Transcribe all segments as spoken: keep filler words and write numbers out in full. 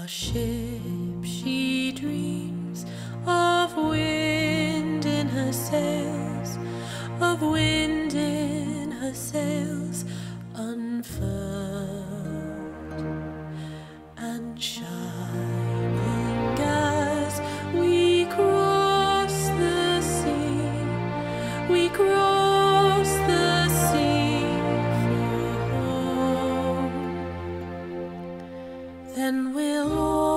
ship she dreams of wind in her sails, of wind in her sails unfurled and shining as we cross the sea, we cross the sea for home. Then we'll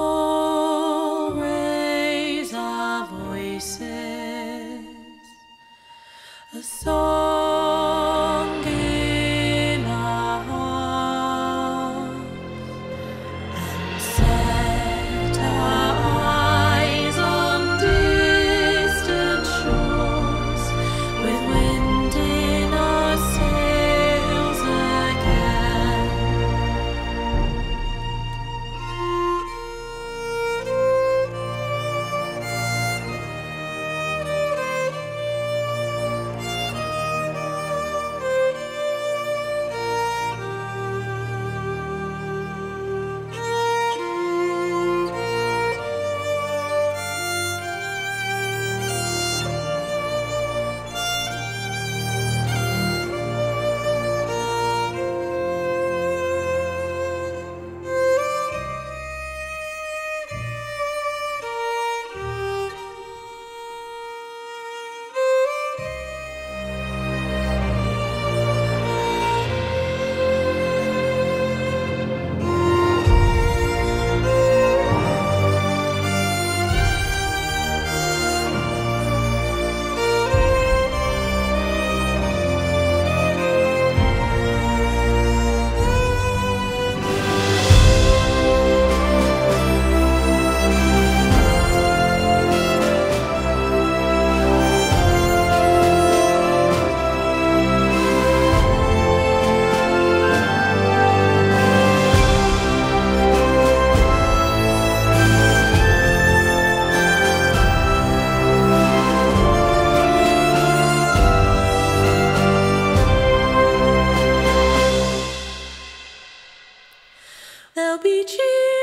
all raise our voices, a song in our hearts, and set our eyes on distant shores, with wind in our sails again. There'll be cheer.